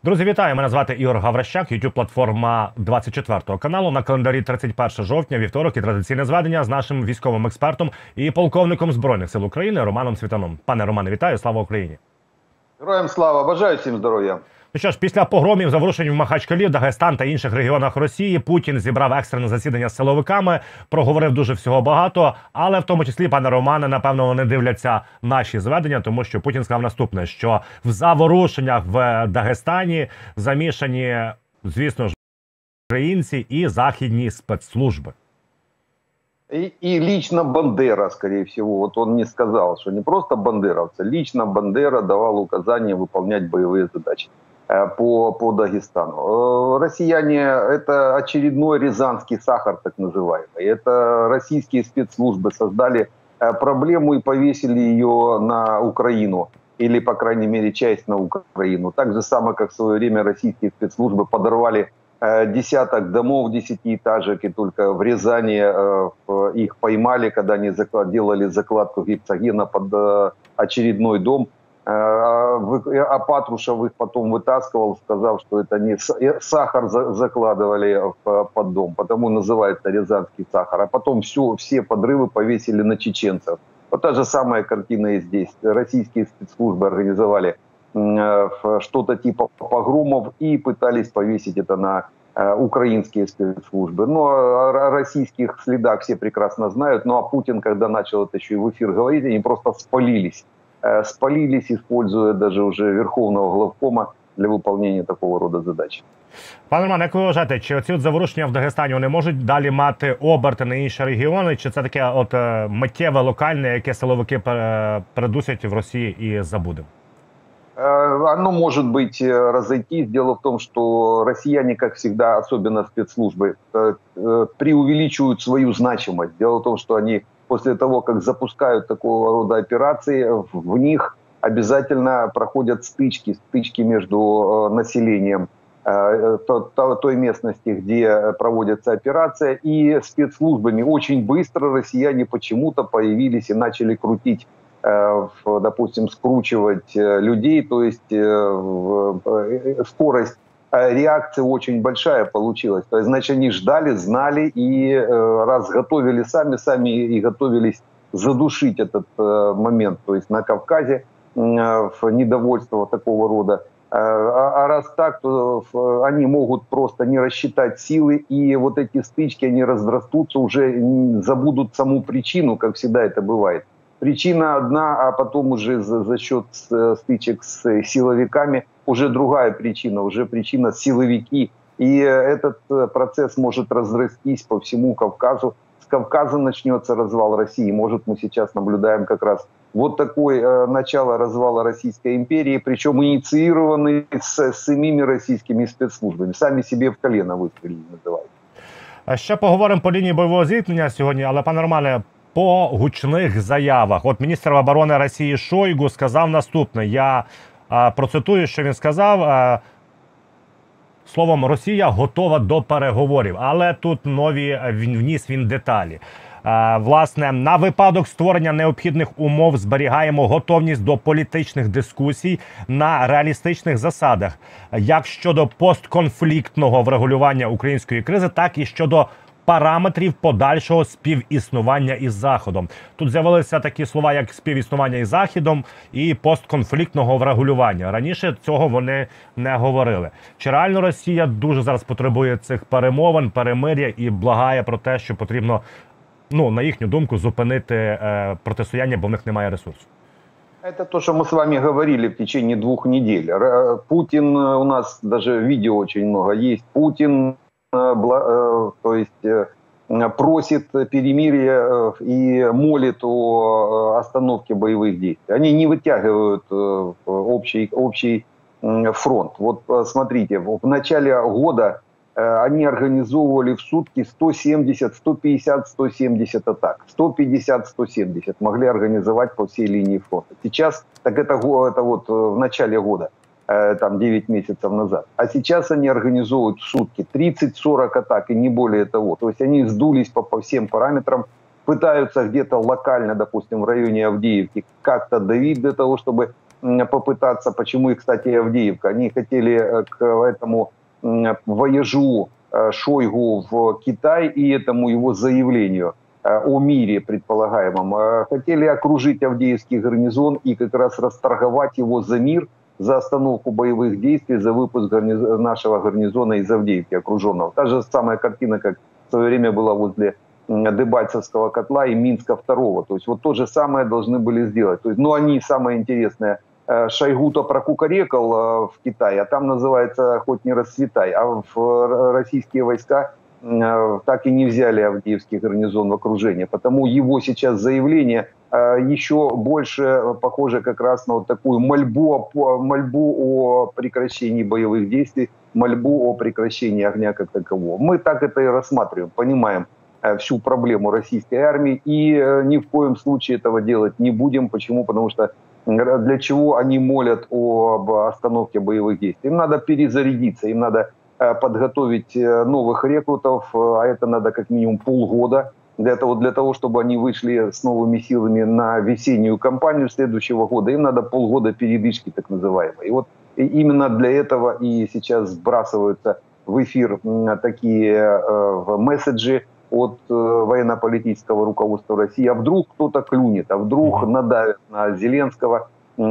Друзі, вітаю! Мене звати Ігор Гаврищак, YouTube-платформа 24 каналу. На календарі 31 жовтня, вівторок і традиційне зведення з нашим військовим експертом і полковником Збройних сил України Романом Світаном. Пане Романе, вітаю! Слава Україні! Героям слава! Бажаю всім здоров'я! Ну що ж, після погромів, заворушень в Махачкалі, Дагестан та інших регіонах Росії Путін зібрав екстрене засідання з силовиками, проговорив дуже всього багато, але в тому числі, пане Романе, напевно, вони дивляться наші зведення, тому що Путін сказав наступне, що в заворушеннях в Дагестані замішані, звісно ж, українці і західні спецслужби. И лично Бандера, скорее всего, вот он не сказал, что не просто бандеровцы, лично Бандера давал указания выполнять боевые задачи по Дагестану. Россияне – это очередной рязанский сахар, так называемый. Это российские спецслужбы создали проблему и повесили ее на Украину. Или, по крайней мере, часть на Украину. Так же самое, как в свое время российские спецслужбы подорвали десяток домов, десятиэтажек, и только в Рязани их поймали, когда они делали закладку гипсогена под очередной дом. А Патрушев их потом вытаскивал, сказав, что это не сахар закладывали под дом, потому называется рязанский сахар. А потом все подрывы повесили на чеченцев. Вот та же самая картина и здесь. Российские спецслужбы организовали что-то типа погромов и пытались повесить это на украинские спецслужбы. Но о российских следах все прекрасно знают. Ну а Путин, когда начал это еще и в эфир говорить, они просто спалились. Спалились, используя даже уже верховного главкома для выполнения такого рода задач. Пане Романе, як ви вважаєте, чи оці заворушення в Дагестані вони можуть далі мати оберти на інші регіони, чи це таке от миттєве, локальне, яке силовики передусять в Росії і забудемо? Оно может быть разойтись. Дело в том, что россияне, как всегда, особенно спецслужбы, преувеличивают свою значимость. Дело в том, что они после того, как запускают такого рода операции, в них обязательно проходят стычки между населением той местности, где проводится операция, и спецслужбами. Очень быстро россияне почему-то появились и начали крутить, допустим, скручивать людей, то есть скорость реакции очень большая получилась. То есть, значит, они ждали, знали и раз готовили сами и готовились задушить этот момент, то есть на Кавказе, в недовольство такого рода. А раз так, то они могут просто не рассчитать силы, и вот эти стычки, они разрастутся, уже забудут саму причину, как всегда это бывает. Причина одна, а потом уже за счет стычек с силовиками уже другая причина, уже причина силовики. И этот процесс может разрастись по всему Кавказу. С Кавказа начнется развал России. Может, мы сейчас наблюдаем как раз вот такое начало развала Российской империи, причем инициированный с самими российскими спецслужбами. Сами себе в колено выстрелили, называют. Ще поговоримо по лінії бойового зіткнення сьогодні, але, пане Романе, по гучних заявах. От міністр оборони Росії Шойгу сказав наступне. Я процитую, що він сказав. Словом, Росія готова до переговорів, але тут вніс він деталі. Власне, на випадок створення необхідних умов зберігаємо готовність до політичних дискусій на реалістичних засадах, як щодо постконфліктного врегулювання української кризи, так і щодо параметрів подальшого співіснування із Заходом. Тут з'явилися такі слова, як співіснування із Західом і постконфліктного врегулювання. Раніше цього вони не говорили. Чи реально Росія дуже зараз потребує цих перемовин, перемир'я і благає про те, що потрібно, на їхню думку, зупинити протистояння, бо в них немає ресурсу? Это то, что мы с вами говорили в течение 2 недель. Путин, у нас даже видео очень много есть, Путин то есть просит перемирия и молит о остановке боевых действий. Они не вытягивают общий фронт. Вот смотрите, в начале года они организовывали в сутки 170, 150, 170 атак. 150, 170 могли организовать по всей линии фронта. Сейчас, так это вот в начале года, там 9 месяцев назад. А сейчас они организовывают в сутки 30-40 атак и не более того. То есть они сдулись по всем параметрам, пытаются где-то локально, допустим, в районе Авдеевки как-то давить для того, чтобы попытаться, почему и, кстати, Авдеевка, они хотели к этому вояжу Шойгу в Китай и этому его заявлению о мире предполагаемом, хотели окружить Авдеевский гарнизон и как раз расторговать его за мир, за остановку боевых действий, за выпуск нашего гарнизона из Авдеевки окруженного. Та же самая картина, как в свое время была возле Дебальцевского котла и Минска II. То есть вот то же самое должны были сделать. То есть, ну, они, самое интересное, Шойгу-то прокукарекал в Китае, а там называется «хоть не расцветай», а в российские войска так и не взяли Авдеевский гарнизон в окружение. Потому его сейчас заявление еще больше похоже как раз на вот такую мольбу о прекращении боевых действий, мольбу о прекращении огня как такового. Мы так это и рассматриваем, понимаем всю проблему российской армии и ни в коем случае этого делать не будем. Почему? Потому что для чего они молят об остановке боевых действий? Им надо перезарядиться, им надо подготовить новых рекрутов, а это надо как минимум полгода для того, чтобы они вышли с новыми силами на весеннюю кампанию следующего года. Им надо полгода передышки так называемой. И вот именно для этого и сейчас сбрасываются в эфир такие месседжи от военно-политического руководства России. А вдруг кто-то клюнет, а вдруг надавит на Зеленского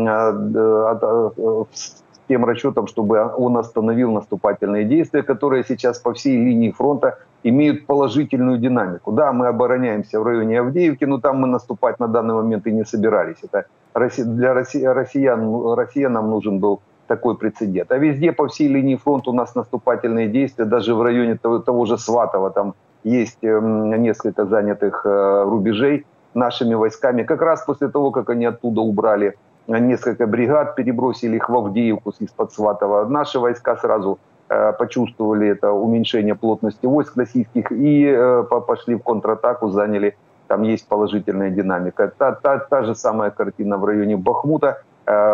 с тем расчетом, чтобы он остановил наступательные действия, которые сейчас по всей линии фронта имеют положительную динамику. Да, мы обороняемся в районе Авдеевки, но там мы наступать на данный момент и не собирались. Это для россиянам нужен был такой прецедент. А везде по всей линии фронта у нас наступательные действия, даже в районе того же Сватова, там есть несколько занятых рубежей нашими войсками. Как раз после того, как они оттуда убрали несколько бригад, перебросили их в Авдеевку из-под Сватова, наши войска сразу почувствовали это уменьшение плотности войск российских и пошли в контратаку, заняли. Там есть положительная динамика. Та же самая картина в районе Бахмута,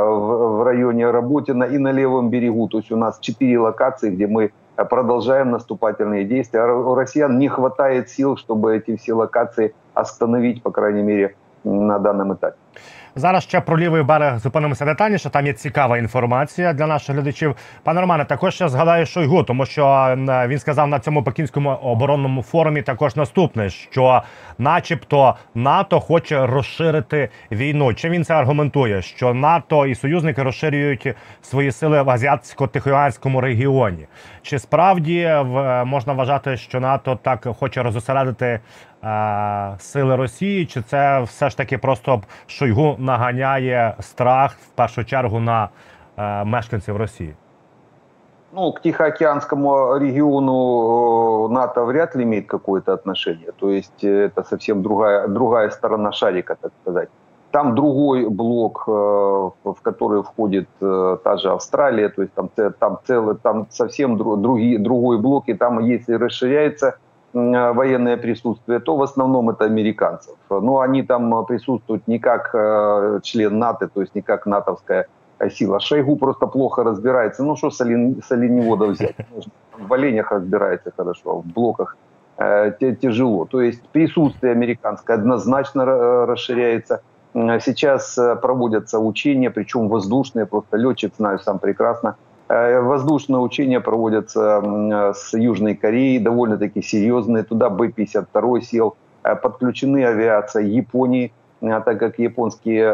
в районе Работина и на левом берегу. То есть у нас 4 локации, где мы продолжаем наступательные действия. А у россиян не хватает сил, чтобы эти все локации остановить, по крайней мере, на данном этапе. Зараз ще про лівий берег зупинимося детальніше, там є цікава інформація для наших глядачів. Пане Романе, також ще згадаю Шойгу, тому що він сказав на цьому Пекінському оборонному форумі також наступне, що начебто НАТО хоче розширити війну. Чим він це аргументує? Що НАТО і союзники розширюють свої сили в Азіатсько-Тихоокеанському регіоні. Чи справді можна вважати, що НАТО так хоче розосередити сили Росії, чи це все ж таки просто Шойгу наганяє страх в першу чергу на мешканців Росії? Ну, к Тихоокеанскому региону НАТО вряд ли имеет какое-то отношение. То есть это совсем другая сторона шарика, так сказать. Там другой блок, в который входит та же Австралия, то есть там совсем другой блок, и там, если расширяется военное присутствие, то в основном это американцев. Но они там присутствуют не как член НАТО, то есть не как натовская сила. Шойгу просто плохо разбирается. Ну что с оленевода взять? В оленях разбирается хорошо, а в блоках тяжело. То есть присутствие американское однозначно расширяется. Сейчас проводятся учения, причем воздушные, просто летчик знаю сам прекрасно. Воздушные учения проводятся с Южной Кореей, довольно-таки серьезные. Туда Б-52 сел. Подключены авиация Японии, так как японские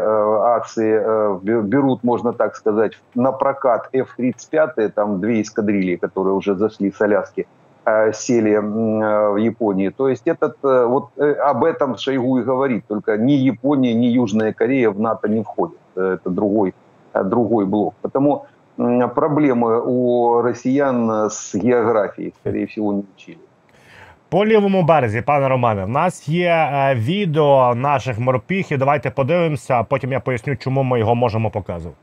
асы берут, можно так сказать, на прокат F-35, там 2 эскадрильи, которые уже зашли с Аляски, сели в Японии. То есть вот об этом Шойгу и говорит. Только ни Япония, ни Южная Корея в НАТО не входят. Это другой блок. Потому проблемы у россиян с географией, скорее всего, не учили. По лівому березі, пане Романе, в нас є відео наших морпіхів. Давайте подивимося, а потім я поясню, чому ми його можемо показувати.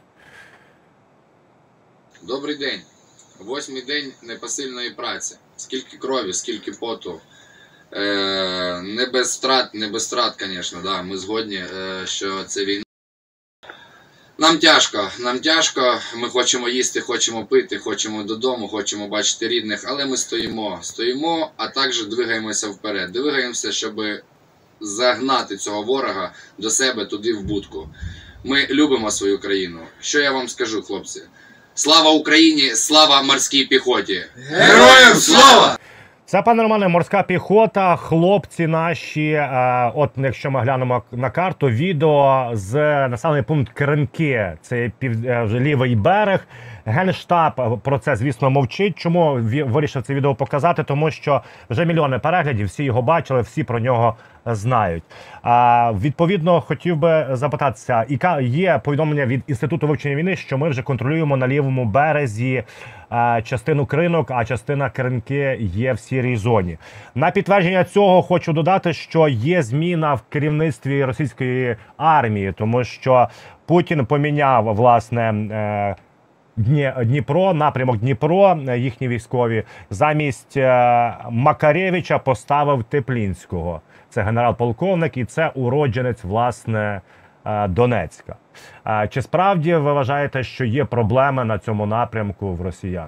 Добрий день. 8-й день непосильної праці. Скільки крові, скільки поту. Не без втрат, звісно, да. Ми згодні, що це війна. Нам тяжко, ми хочемо їсти, хочемо пити, хочемо додому, хочемо бачити рідних, але ми стоїмо, а також двигаємося вперед. Двигаємося, щоб загнати цього ворога до себе туди в будку. Ми любимо свою країну. Що я вам скажу, хлопці? Слава Україні, слава морській піхоті! Героям слава! Це, пане Романе, морська піхота, хлопці наші. От якщо ми глянемо на карту, відео з населений пункт Кринки, це лівий берег. Генштаб про це, звісно, мовчить. Чому вирішив це відео показати? Тому що вже мільйони переглядів, всі його бачили, всі про нього знають. Відповідно, хотів би запитатися, є повідомлення від Інституту вивчення війни, що ми вже контролюємо на лівому березі частину Кринок, а частина Кринки є в сірій зоні. На підтвердження цього хочу додати, що є зміна в керівництві російської армії, тому що Путін поміняв, власне, Дніпро, напрямок Дніпро, їхні військові, замість Макаревича поставив Теплінського. Це генерал-полковник і це уродженець, власне, Донецька. Чи справді ви вважаєте, що є проблеми на цьому напрямку в росіян?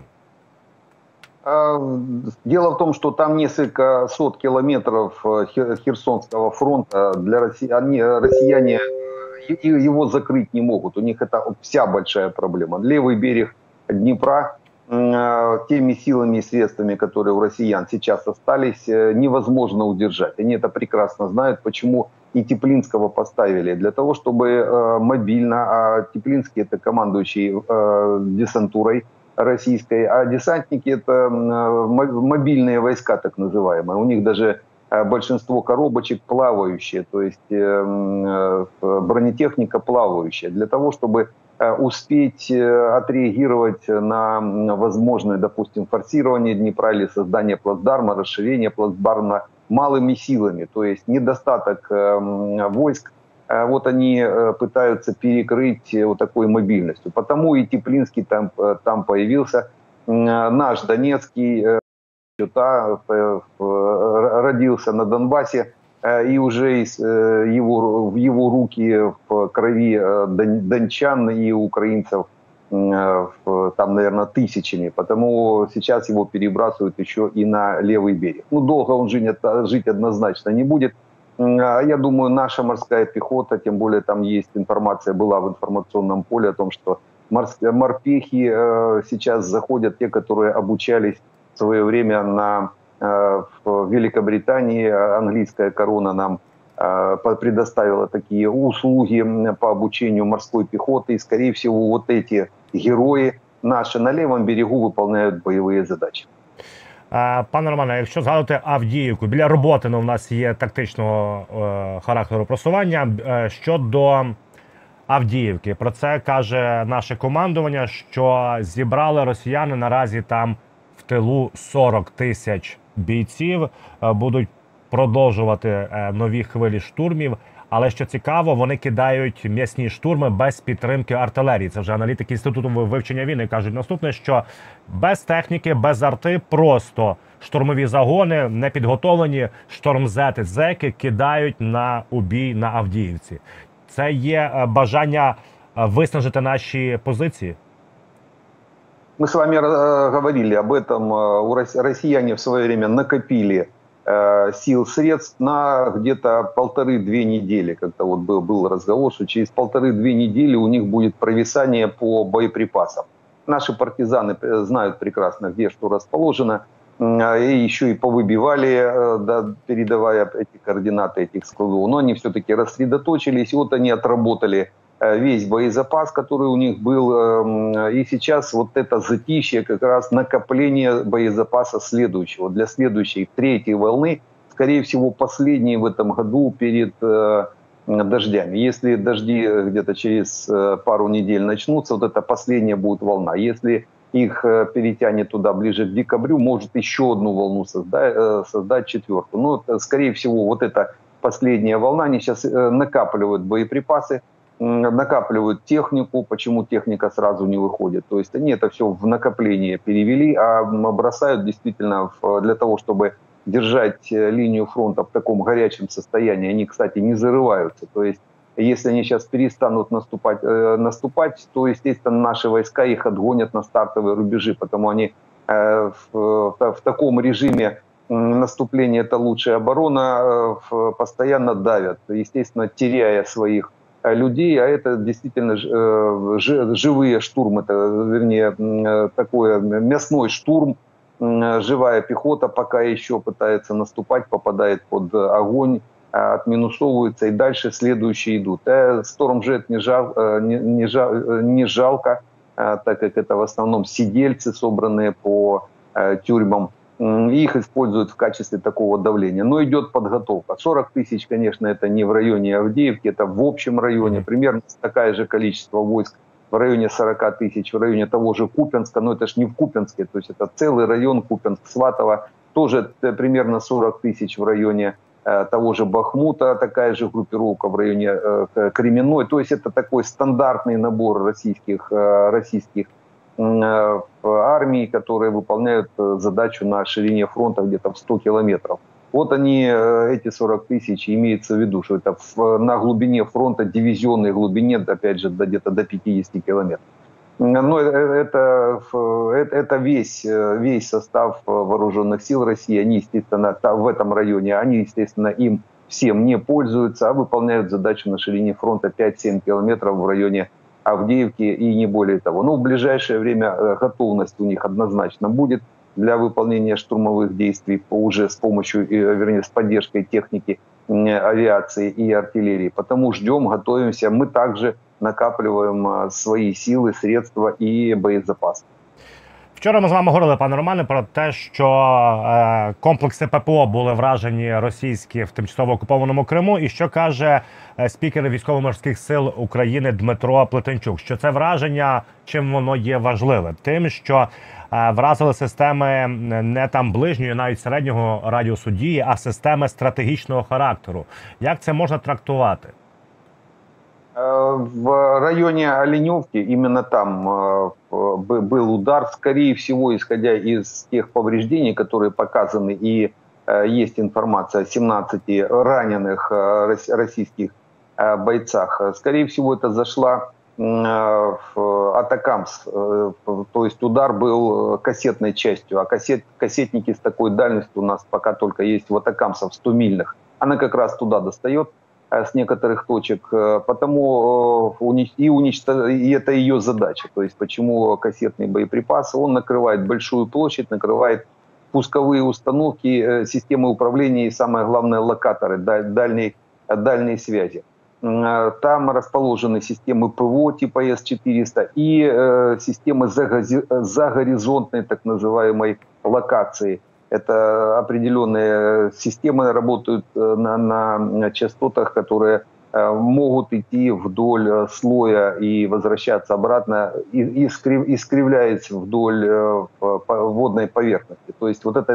Дело в том, что там несколько сот километров Херсонского фронта. Для россияне его закрыть не могут. У них это вся большая проблема. Левый берег Днепра теми силами и средствами, которые у россиян сейчас остались, невозможно удержать. Они это прекрасно знают, почему и Теплинского поставили. Для того, чтобы мобильно, а Теплинский это командующий десантурой российской, а десантники это мобильные войска, так называемые. У них даже большинство коробочек плавающие, то есть бронетехника плавающая. Для того, чтобы успеть отреагировать на возможное, допустим, форсирование Днепра или создание плацдарма, расширение плацдарма малыми силами, то есть недостаток войск, вот они пытаются перекрыть вот такой мобильностью. Потому и Теплинский там появился. Наш Донецкий родился на Донбассе, и уже в его руки в крови дончан и украинцев там, наверное, тысячами. Потому сейчас его перебрасывают еще и на левый берег. Ну, долго он жить однозначно не будет. Я думаю, наша морская пехота, тем более там есть информация, была в информационном поле о том, что морпехи сейчас заходят, те, которые обучались в свое время в Великобритании. Английская корона нам предоставила такие услуги по обучению морской пехоты. И, скорее всего, вот эти герої наші на лівому берегу виконують бойові задачі. Пане Романе, якщо згадати Авдіївку, біля Роботино в нас є тактичного характеру просування. Щодо Авдіївки, про це каже наше командування, що зібрали росіяни наразі там в тилу 40 тисяч бійців, будуть продовжувати нові хвилі штурмів. Але що цікаво, вони кидають м'ясні штурми без підтримки артилерії. Це вже аналітики Інституту вивчення війни кажуть наступне, що без техніки, без арти, просто штурмові загони, непідготовлені штормзети, зеки кидають на убій на Авдіївці. Це є бажання виснажити наші позиції? Мы с вами говорили об этом. Россияне в свое время накопили сил, средств на где-то 1,5-2 недели. Как-то вот был разговор, что через 1,5-2 недели у них будет провисание по боеприпасам. Наши партизаны знают прекрасно, где что расположено. И еще и повыбивали, да, передавая эти координаты этих складов. Но они все-таки рассредоточились, и вот они отработали весь боезапас, который у них был. И сейчас вот это затишье, как раз накопление боезапаса следующего. Для следующей, третьей волны, скорее всего, последней в этом году перед дождями. Если дожди где-то через пару недель начнутся, вот это последняя будет волна. Если их перетянет туда ближе к декабрю, может еще одну волну создать четвертую. Но, скорее всего, вот эта последняя волна, они сейчас накапливают боеприпасы, накапливают технику. Почему техника сразу не выходит? То есть они это все в накопление перевели, а бросают действительно для того, чтобы держать линию фронта в таком горячем состоянии. Они, кстати, не зарываются. То есть если они сейчас перестанут наступать, то, естественно, наши войска их отгонят на стартовые рубежи, потому они в таком режиме наступления — это лучшая оборона, постоянно давят, естественно, теряя своих людей, а это действительно живые штурмы, это, вернее, такой мясной штурм, живая пехота пока еще пытается наступать, попадает под огонь, отминусовывается, и дальше следующие идут. Stormjet не жалко, так как это в основном сидельцы, собранные по тюрьмам. Их используют в качестве такого давления. Но идет подготовка. 40 тысяч, конечно, это не в районе Авдеевки, это в общем районе. Примерно такое же количество войск в районе 40 тысяч, в районе того же Купянска. Но это же не в Купянске, то есть это целый район Купянск, Сватово. Тоже примерно 40 тысяч в районе того же Бахмута, такая же группировка в районе Кременной. То есть это такой стандартный набор российских армий, которые выполняют задачу на ширине фронта где-то в 100 километров. Вот они, эти 40 тысяч, имеется в виду, что это на глубине фронта, дивизионной глубине, опять же, где-то до 50 километров. Но это весь состав вооруженных сил России. Они, естественно, в этом районе, они, естественно, им всем не пользуются, а выполняют задачу на ширине фронта 5-7 километров в районе Авдеевки и не более того. Но в ближайшее время готовность у них однозначно будет для выполнения штурмовых действий уже с помощью, вернее, с поддержкой техники, авиации и артиллерии. Потому ждем, готовимся. Мы также накапливаем свої сили, средства і боєзапас. Вчора ми з вами говорили, пане Романе, про те, що комплекси ППО були вражені російські в тимчасово окупованому Криму. І що каже спікер Військово-морських сил України Дмитро Плетенчук? Що це враження, чим воно є важливим? Тим, що вразили системи не там ближньої, навіть середнього радіусу дії, а системи стратегічного характеру. Як це можна трактувати? В районе Оленевки, именно там был удар, скорее всего, исходя из тех повреждений, которые показаны, и есть информация о 17 раненых российских бойцах. Скорее всего, это зашла в Атакамс, то есть удар был кассетной частью, а кассетники с такой дальностью у нас пока только есть в Атакамсах, 100-мильных. Она как раз туда достает с некоторых точек, потому и это ее задача. То есть почему кассетные боеприпасы, он накрывает большую площадь, накрывает пусковые установки, системы управления и, самое главное, локаторы дальней связи. Там расположены системы ПВО типа С-400 и системы загоризонтной так называемой локации. Это определенные системы работают на частотах, которые могут идти вдоль слоя и возвращаться обратно, и искривляясь вдоль водной поверхности. То есть вот это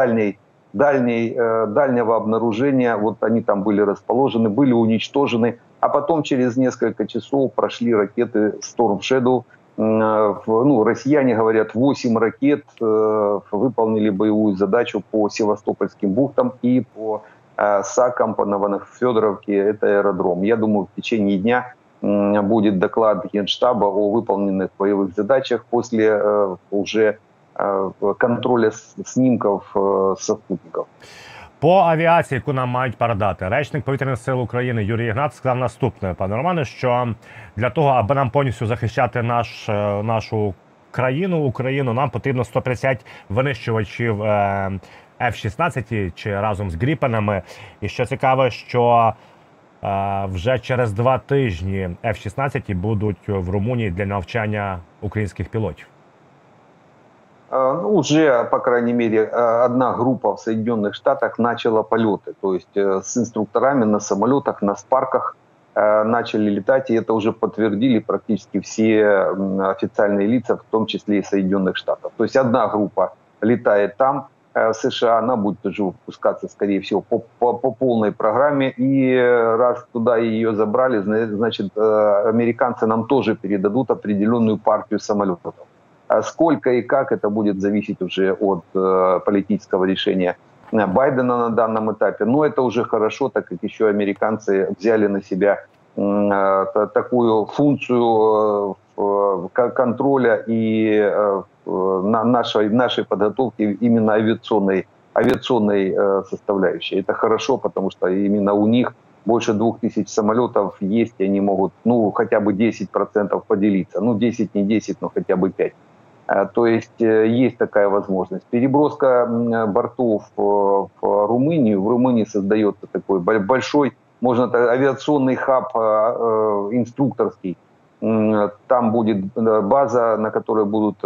дальнего обнаружения, вот они там были расположены, были уничтожены, а потом через несколько часов прошли ракеты Storm Shadow. Россияне говорят, 8 ракет выполнили боевую задачу по Севастопольским бухтам и по САКам, по Новофедоровке, это аэродром. Я думаю, в течение дня будет доклад Генштаба о выполненных боевых задачах после уже контроля снимків со спутників. По авіації, яку нам мають передати, речник Повітряних сил України Юрій Ігнат сказав наступне, пане Романе, що для того, аби нам повністю захищати нашу країну, Україну, нам потрібно 150 винищувачів F-16 чи разом з Гріпенами. І що цікаво, що вже через 2 тижні F-16 будуть в Румунії для навчання українських пілотів. Уже, по крайней мере, одна группа в Соединенных Штатах начала полеты. То есть с инструкторами на самолетах, на спарках начали летать. И это уже подтвердили практически все официальные лица, в том числе и Соединенных Штатов. То есть одна группа летает там, США, она будет уже выпускаться, скорее всего, по полной программе. И раз туда ее забрали, значит, американцы нам тоже передадут определенную партию самолетов. Сколько и как, это будет зависеть уже от политического решения Байдена на данном этапе. Но это уже хорошо, так как еще американцы взяли на себя такую функцию контроля и нашей подготовки именно авиационной составляющей. Это хорошо, потому что именно у них больше 2000 самолетов есть, и они могут, ну, хотя бы 10% поделиться. Ну, 10 не 10, но хотя бы 5. То есть есть такая возможность. Переброска бортов в Румынию. В Румынии создается такой большой, можно так, авиационный хаб инструкторский. Там будет база, на которой будут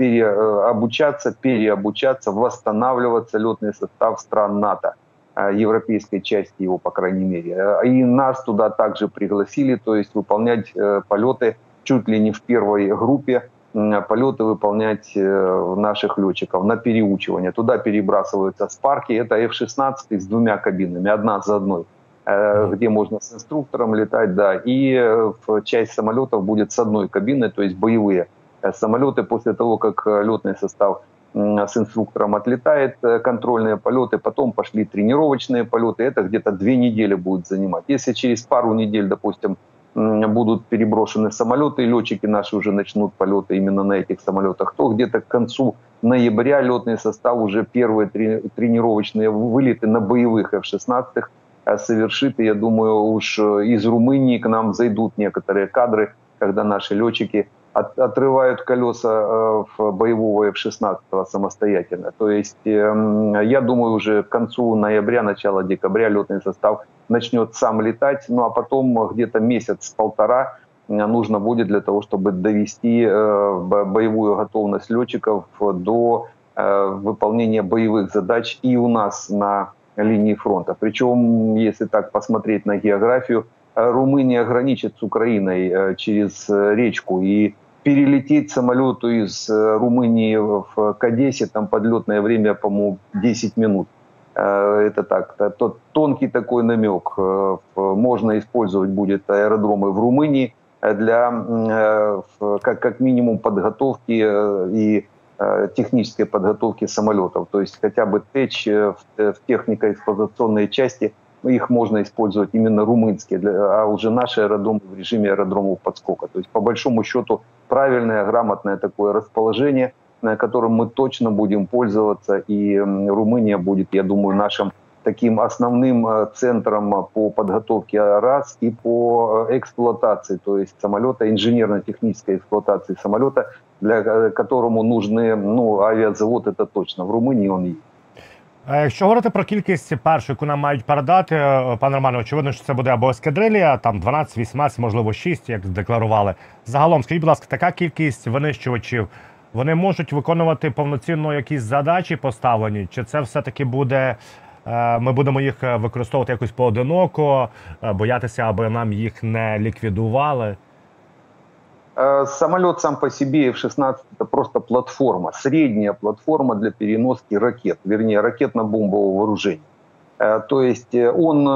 переобучаться, восстанавливаться летный состав стран НАТО, европейской части его, по крайней мере. И нас туда также пригласили, то есть выполнять полеты чуть ли не в первой группе, полеты выполнять наших летчиков на переучивание. Туда перебрасываются спарки, это F-16 с 2 кабинами, одна за одной, где можно с инструктором летать, да, и часть самолетов будет с одной кабиной, то есть боевые самолеты. После того, как летный состав с инструктором отлетает, контрольные полеты, потом пошли тренировочные полеты, это где-то 2 недели будет занимать. Если через пару недель, допустим, будут переброшены самолеты, и летчики наши уже начнут полеты именно на этих самолетах, то где-то к концу ноября летный состав уже первые тренировочные вылеты на боевых F-16 совершит. И я думаю, уж из Румынии к нам зайдут некоторые кадры, когда наши летчики отрывают колеса боевого F-16 самостоятельно. То есть я думаю, уже к концу ноября, начало декабря летный состав начнет сам летать, ну а потом где-то месяц-полтора нужно будет для того, чтобы довести боевую готовность летчиков до выполнения боевых задач и у нас на линии фронта. Причем, если так посмотреть на географию, Румыния граничит с Украиной через речку, и перелететь самолету из Румынии к Одессе, там подлетное время, по-моему, 10 минут. Это так, тот тонкий такой намек. Можно использовать будет аэродромы в Румынии для как минимум подготовки и технической подготовки самолетов. То есть хотя бы ТЭЧ в технико-эксплуатационной части, их можно использовать именно румынские, а уже наши аэродромы в режиме аэродромов подскока. То есть по большому счету правильное, грамотное такое расположение, которым мы точно будем пользоваться, и Румыния будет, я думаю, нашим таким основным центром по подготовке РАС и по эксплуатации, то есть самолета, инженерно-технической эксплуатации самолета, для которому нужны, ну, авіазавод, це точно, в Румунії він є. Якщо говорити про кількість першу, яку нам мають передати, пане Романе, очевидно, що це буде або ескадрилія, там 12, 18, можливо 6, як декларували. Загалом, скажіть, будь ласка, така кількість винищувачів, вони можуть виконувати повноцінно якісь задачі поставлені? Чи це все-таки буде, ми будемо їх використовувати якось поодиноко, боятися, аби нам їх не ліквідували? Самолет сам по себе F-16 – это просто платформа, средняя платформа для переноски ракет, вернее, ракетно-бомбового вооружения. То есть он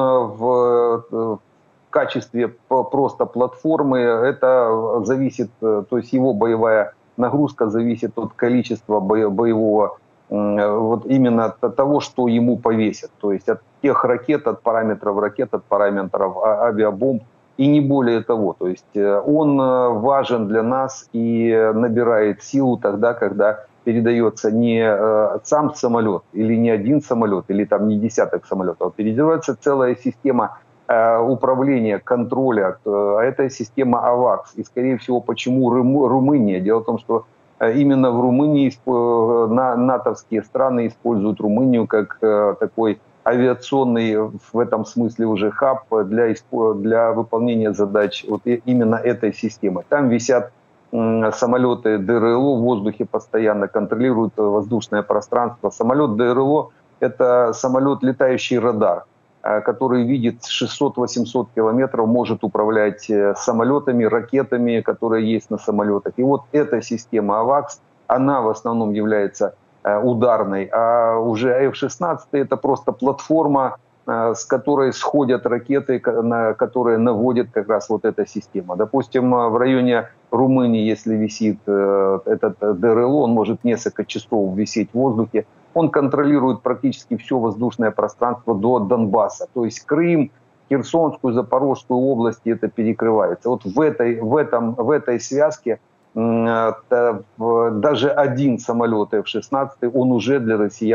в качестве просто платформы, это зависит, то есть его боевая нагрузка зависит от количества боевого, вот именно от того, что ему повесят. То есть от тех ракет, от параметров ракет, от параметров авиабомб. И не более того. То есть он важен для нас и набирает силу тогда, когда передается не сам самолет, или не один самолет, или там не десяток самолетов, а передается целая система управления, контроля. Это система АВАКС. И, скорее всего, почему Румыния? Дело в том, что именно в Румынии натовские страны используют Румынию как такой авиационный в этом смысле уже хаб для выполнения задач вот именно этой системы. Там висят самолеты ДРЛО в воздухе, постоянно контролируют воздушное пространство. Самолет ДРЛО – это самолет летающий радар, который видит 600-800 километров, может управлять самолетами, ракетами, которые есть на самолетах. И вот эта система АВАКС, она в основном является ударной, а уже F-16 это просто платформа, с которой сходят ракеты, которые наводит как раз вот эта система. Допустим, в районе Румынии, если висит этот ДРЛО, он может несколько часов висеть в воздухе, он контролирует практически все воздушное пространство до Донбасса, то есть Крым, Херсонскую, Запорожскую области это перекрывается. Вот в этой связке даже один самолет F-16, он уже для россиян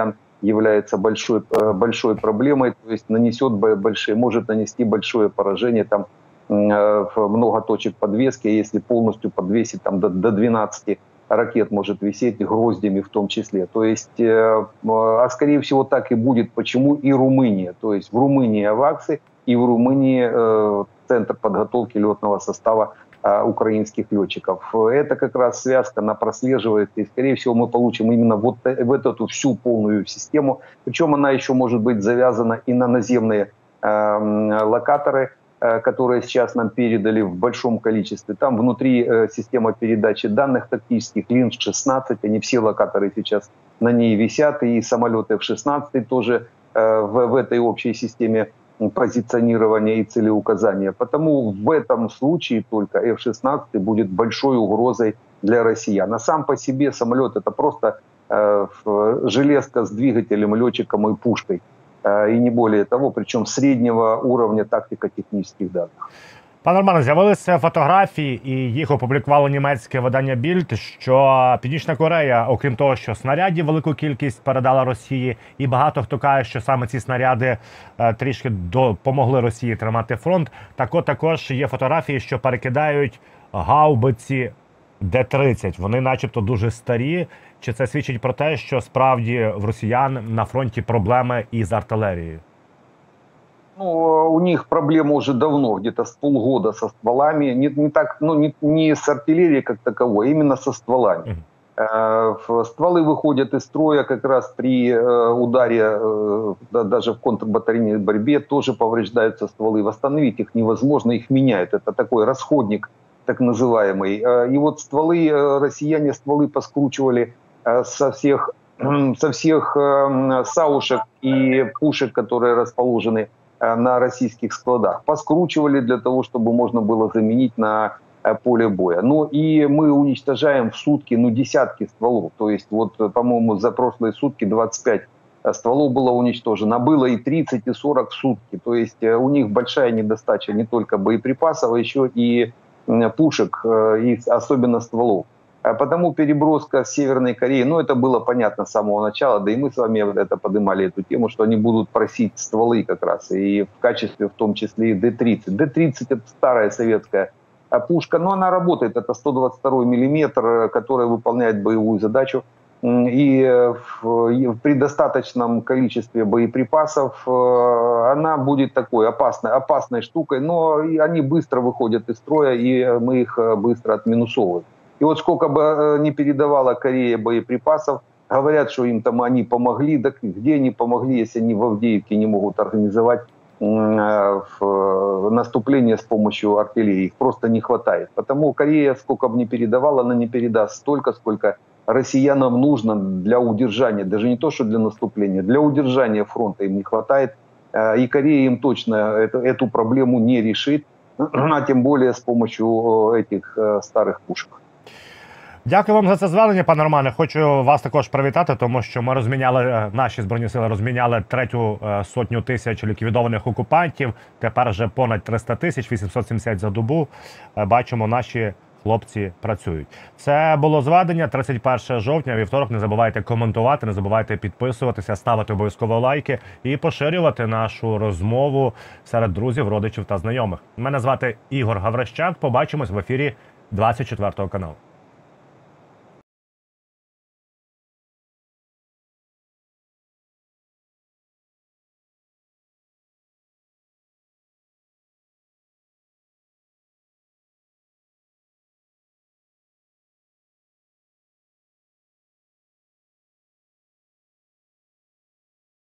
является большой проблемой, то есть может нанести большое поражение, там много точек подвески, если полностью подвесить там до 12 ракет может висеть гроздями в том числе. То есть, скорее всего так и будет. Почему и Румыния? То есть в Румынии аваксы и в Румынии центр подготовки летного состава украинских летчиков. Это как раз связка, она прослеживается, и, скорее всего, мы получим именно вот эту всю полную систему. Причем она еще может быть завязана и на наземные локаторы, которые сейчас нам передали в большом количестве. Там внутри система передачи данных тактических, Линз-16, они все локаторы сейчас на ней висят, и самолеты F-16 тоже в этой общей системе позиционирования и целеуказания. Потому в этом случае только F-16 будет большой угрозой для россиян. А сам по себе самолет — это просто железка с двигателем, летчиком и пушкой. І не більше того, причому середнього уровня тактико-технічних даних. Пане Романе, з'явилися фотографії, і їх опублікувало німецьке видання Більд, що Північна Корея, окрім того, що снарядів велику кількість передала Росії, і багато хто каже, що саме ці снаряди трішки допомогли Росії тримати фронт. Так от також є фотографії, що перекидають гаубиці Д-30. Вони начебто дуже старі. Чи це свідчить про те, що справді в росіян на фронті проблеми із артилерією? Ну, у них проблема уже давно, где-то с полгода со стволами. Не с артиллерией как таковой, а именно со стволами. Стволы выходят из строя как раз при ударе, даже в контрбатарейной борьбе тоже повреждаются стволы. Восстановить их невозможно, их меняют. Это такой расходник, так называемый. И вот россияне стволы поскручивали со всех саушек и пушек, которые расположены на российских складах. Поскручивали для того, чтобы можно было заменить на поле боя. Ну и мы уничтожаем в сутки десятки стволов. То есть вот, по-моему, за прошлые сутки 25 стволов было уничтожено. Было и 30, и 40 в сутки. То есть у них большая недостача не только боеприпасов, а еще и пушек, и особенно стволов. Потому переброска с Северной Кореи, это было понятно с самого начала, да и мы с вами это поднимали, эту тему, что они будут просить стволы как раз, и в качестве в том числе и Д-30. Д-30 — это старая советская пушка, но она работает, это 122 миллиметр, которая выполняет боевую задачу, и при достаточном количестве боеприпасов она будет такой опасной штукой, но они быстро выходят из строя, и мы их быстро отминусовываем. И вот сколько бы не передавала Корея боеприпасов, говорят, что им там они помогли, так где они помогли, если они в Авдеевке не могут организовать наступление с помощью артиллерии. Их просто не хватает. Потому Корея сколько бы не передавала, она не передаст столько, сколько россиянам нужно для удержания, даже не то, что для наступления, для удержания фронта им не хватает. И Корея им точно эту проблему не решит, а тем более с помощью этих старых пушек. Дякую вам за це зведення, пане Романе. Хочу вас також привітати, тому що ми наші Збройні Сили розміняли 300 000 ліквідованих окупантів. Тепер вже понад 300 000, 870 за добу. Бачимо, наші хлопці працюють. Це було зведення 31 жовтня, вівторок. Не забувайте коментувати, не забувайте підписуватися, ставити обов'язково лайки і поширювати нашу розмову серед друзів, родичів та знайомих. Мене звати Ігор Гаврищак. Побачимось в ефірі 24 каналу.